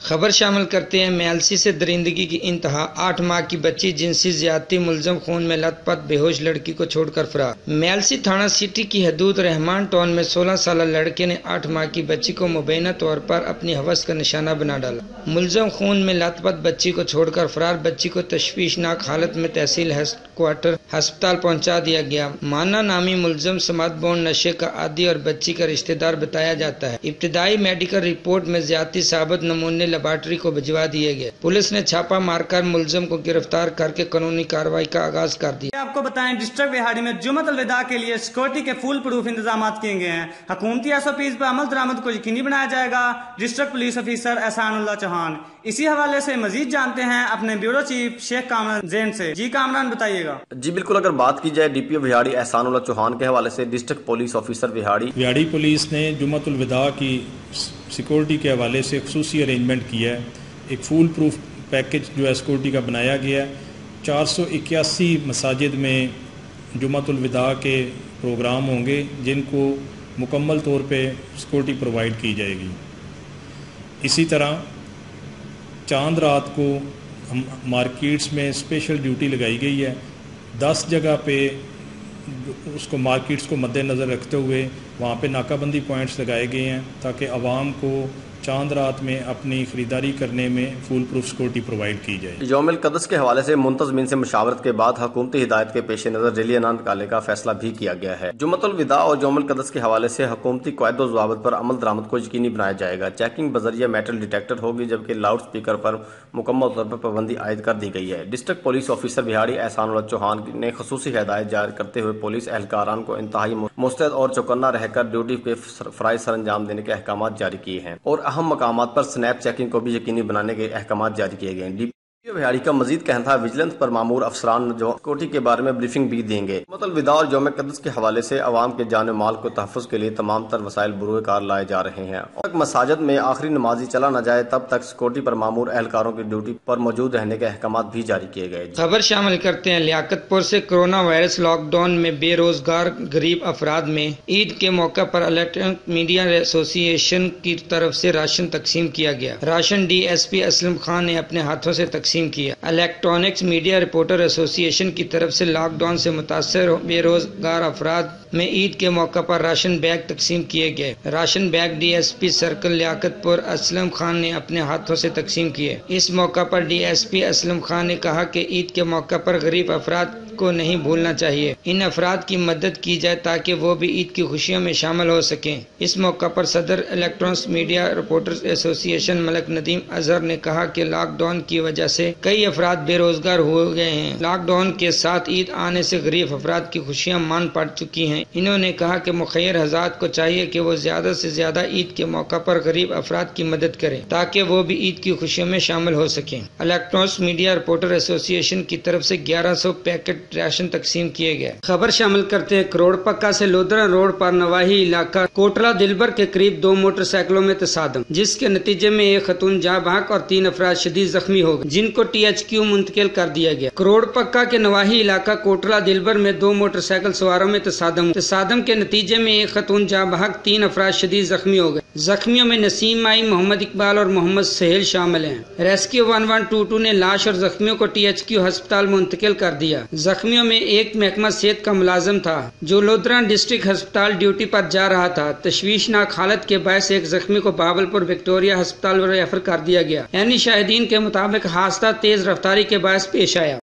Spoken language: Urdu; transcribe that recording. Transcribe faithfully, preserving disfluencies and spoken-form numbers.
خبر شامل کرتے ہیں میلسی سے درندگی کی انتہا، آٹھ ماہ کی بچی جنسی زیادتی ملزم خون میں لت پت بے ہوش لڑکی کو چھوڑ کر فرار۔ میلسی تھانہ سٹی کی حدود رحمان ٹاؤن میں سولہ سالہ لڑکے نے آٹھ ماہ کی بچی کو مبینہ طور پر اپنی ہوس کا نشانہ بنا ڈالا۔ ملزم خون میں لت پت بچی کو چھوڑ کر فرار، بچی کو تشویشناک حالت میں تحصیل ہیڈ کوارٹر ہسپتال پہنچا دیا گیا۔ مانا نامی ملزم سمت بون نشے کا عادی اور بچی کا رشتہ دار بتایا جاتا ہے۔ ابتدائی میڈیکل رپورٹ میں زیادتی ثابت نمونے لیبارٹری کو بھجوا دیے گئے۔ پولیس نے چھاپا مار کر ملزم کو گرفتار کر کے قانونی کارروائی کا آغاز کر دیا۔ آپ کو بتائیں ڈسٹرکٹ وہاڑی میں جمعۃ الوداع کے لیے سیکورٹی کے فول پروف انتظامات کیے گئے ہیں۔ حکومتی ایس او پیز پر عمل درآمد کو یقینی بنایا جائے گا۔ District police officer Ehsan Ullah Chauhan. اسی حوالے سے مزید جانتے ہیں اپنے بیورو چیف شیخ کامران زین سے۔ جی کامران بتائیے گا۔ جی بالکل، اگر بات کی جائے D P O Vehari Ehsan Ullah Chauhan کے حوالے سے، district police officer Vehari Vehari police نے جمعۃ الوداع کی سیکورٹی کے حوالے سے خصوصی ارینجمنٹ کیا ہے۔ ایک فول پروف پیکج جو ہے سیکورٹی کا بنایا گیا ہے۔ چار سو اکیاسی مساجد میں جمعۃ الوداع کے پروگرام ہوں گے جن کو مکمل طور پہ سیکورٹی پرووائڈ کی جائے گی۔ اسی طرح چاند رات کو ہم مارکیٹس میں اسپیشل ڈیوٹی لگائی گئی ہے۔ دس جگہ پہ اس کو مارکیٹس کو مد نظر رکھتے ہوئے وہاں پہ ناکہ بندی پوائنٹس لگائے گئے ہیں تاکہ عوام کو چاند رات میں اپنی خریداری کرنے میں فول پروف سیکورٹی پرووائڈ کی جائے۔ یوم القدس کے حوالے سے منتظمین سے مشاورت کے بعد حکومتی ہدایت کے پیش نظر ریلیاں نہ نکالنے کا فیصلہ بھی کیا گیا ہے۔ جمعۃ الوداع اور یوم القدس کے حوالے سے حکومتی قواعد و ضوابط پر عمل درآمد کو یقینی بنایا جائے گا۔ چیکنگ بذریعہ میٹل ڈیٹیکٹر ہوگی، جبکہ لاؤڈ سپیکر پر مکمل طور پر پابندی عائد کر دی گئی ہے۔ District police officer Vehari Ehsan Ullah Chauhan نے خصوصی ہدایت جاری کرتے ہوئے پولیس اہلکاران کو انتہائی مستعد اور چوکنا رہ کر ڈیوٹی کے فرائض سر انجام دینے کے احکامات جاری کیے ہیں اور اہم مقامات پر سنیپ چیکنگ کو بھی یقینی بنانے کے احکامات جاری کیے گئے ہیں۔ ڈی پی او وہاڑی کا مزید کہنا تھا وجیلنس پر مامور افسران جو سیکورٹی کے بارے میں بریفنگ بھی دیں گے۔ جمعۃ الوداع اور یوم قدس کے حوالے سے عوام کے جان و مال کو تحفظ کے لیے تمام تر وسائل بروئے کار لائے جا رہے ہیں اور مساجد میں آخری نمازی چلا نہ جائے تب تک سیکورٹی پر مامور اہلکاروں کی ڈیوٹی پر موجود رہنے کے احکامات بھی جاری کیے گئے۔ خبر شامل کرتے ہیں لیاقت پور سے کرونا وائرس لاک ڈاؤن میں بے روزگار غریب افراد میں عید کے موقع پر الیکٹرانک میڈیا ایسوسی ایشن کی طرف سے راشن تقسیم کیا گیا۔ Ration D S P Aslam Khan نے اپنے ہاتھوں سے تقسیم کیا۔ الیکٹرانکس میڈیا رپورٹر ایسوسی ایشن کی طرف سے لاک ڈاؤن سے متاثر بے روزگار افراد میں عید کے موقع پر راشن بیگ تقسیم کیے گئے۔ Ration bag D S P circle Liaquatpur Aslam Khan نے اپنے ہاتھوں سے تقسیم کیے۔ اس موقع پر D S P Aslam Khan نے کہا کہ عید کے موقع پر غریب افراد کو نہیں بھولنا چاہیے، ان افراد کی مدد کی جائے تاکہ وہ بھی عید کی خوشیوں میں شامل ہو سکیں۔ اس موقع پر صدر الیکٹرانکس میڈیا رپورٹرز ایسوسی ایشن ملک ندیم اظہر نے کہا کہ لاک ڈاؤن کی وجہ سے کئی افراد بے روزگار ہو گئے ہیں۔ لاک ڈاؤن کے ساتھ عید آنے سے غریب افراد کی خوشیاں مان پڑ چکی ہیں۔ انہوں نے کہا کہ مخیر حضرات کو چاہیے کہ وہ زیادہ سے زیادہ عید کے موقع پر غریب افراد کی مدد کریں تاکہ وہ بھی عید کی خوشیوں میں شامل ہو سکیں۔ الیکٹرانکس میڈیا رپورٹر ایسوسی ایشن کی طرف سے گیارہ سو پیکٹ راشن تقسیم کیے گئے۔ خبر شامل کرتے ہیں کروڑ پکا سے لودرا روڈ پر نواحی علاقہ کوٹلا دلبر کے قریب دو موٹر سائیکلوں میں تصادم، جس کے نتیجے میں ایک خاتون جاں بحق اور تین افراد شدید زخمی ہو گئے جن کو ٹی ایچ کیو منتقل کر دیا گیا۔ کروڑ پکا کے نواحی علاقہ کوٹلا دلبر میں دو موٹر سائیکل سواروں میں تصادم تصادم کے نتیجے میں ایک خاتون جاں بحق، تین افراد شدید زخمی ہو گئے۔ زخمیوں میں نسیم مائی، محمد اقبال اور محمد سہیل شامل ہیں۔ Rescue one one two two نے لاش اور زخمیوں کو ٹی ایچ کیو ہسپتال منتقل کر دیا۔ زخمیوں میں ایک محکمہ صحت کا ملازم تھا جو لودرا ڈسٹرکٹ ہسپتال ڈیوٹی پر جا رہا تھا۔ تشویشناک حالت کے باعث ایک زخمی کو بہاولپور وکٹوریہ ہسپتال ریفر کر دیا گیا۔ یعنی شاہدین کے مطابق حادثہ تیز رفتاری کے باعث پیش آیا۔